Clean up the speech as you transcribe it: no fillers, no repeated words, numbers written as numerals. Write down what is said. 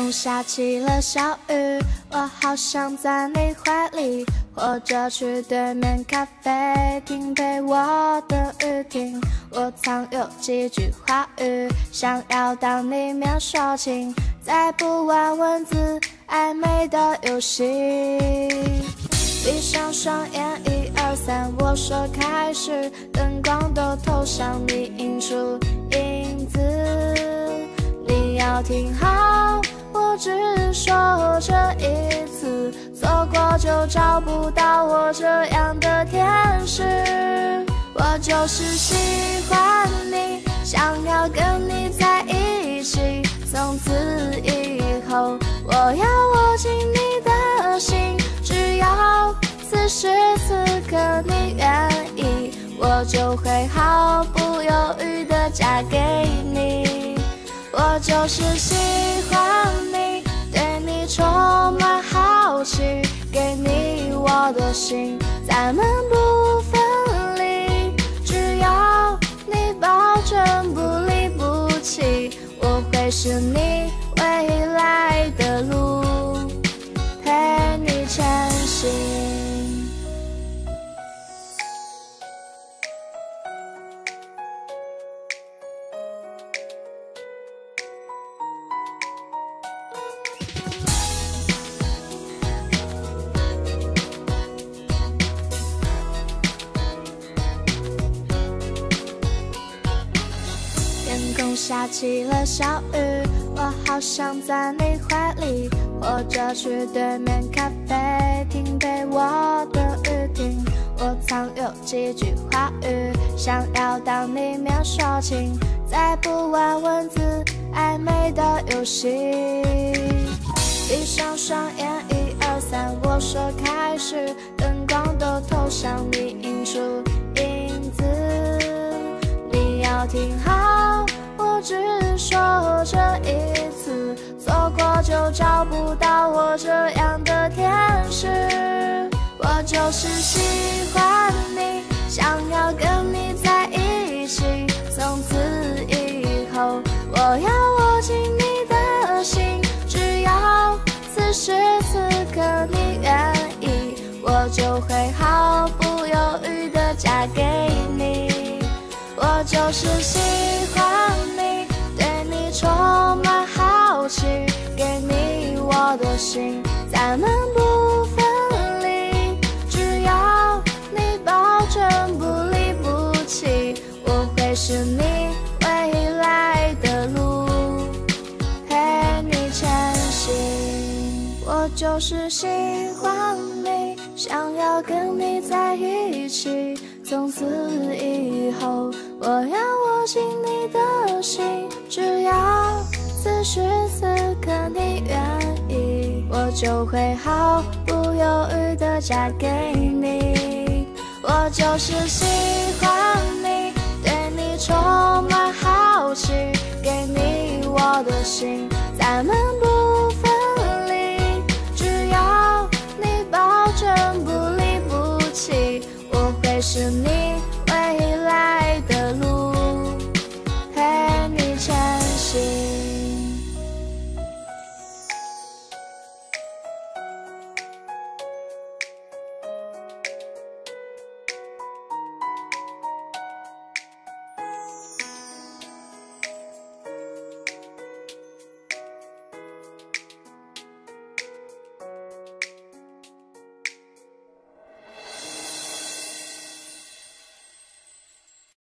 空下起了小雨，我好想在你怀里，或者去对面咖啡厅陪我的雨停。我藏有几句话语，想要当你面说情，再不玩文字暧昧的游戏。闭上双眼，1、2、3，我说开始，灯光都投向你，映出影子。你要听好，我只说这一次，错过就找不到我这样的天使。我就是喜欢你，想要跟你在一起，从此以后我要握紧你的心，只要此时此刻你愿意，我就会毫不犹豫地嫁给你。我就是喜欢你，对你充满好奇，给你我的心，咱们不分离，只要你保证不离不弃，我会是你未来的路，陪你前行。天空下起了小雨，我好想在你怀里，或者去对面咖啡厅陪我的雨停。我藏有几句话语，想要当你面说情，再不玩文字暧昧的游戏。闭上双眼，1、2、3，我说开始，灯光都投向你，映出影子。你要听好，我只说这一次，错过就找不到我这样的天使。我就是喜欢你，想要跟你在一起，从此以后我要握紧你的心，只要此时此刻你愿意，我就会毫不犹豫地嫁给你。我就是喜欢你，对你充满好奇，给你我的心，咱们不分离，只要你保证不离不弃，我会是你未来的路，陪你前行。我就是喜欢你，想要跟你在一起，从此以后我要握紧你的心，只要此时此刻你愿意，我就会毫不犹豫地嫁给你。我就是喜欢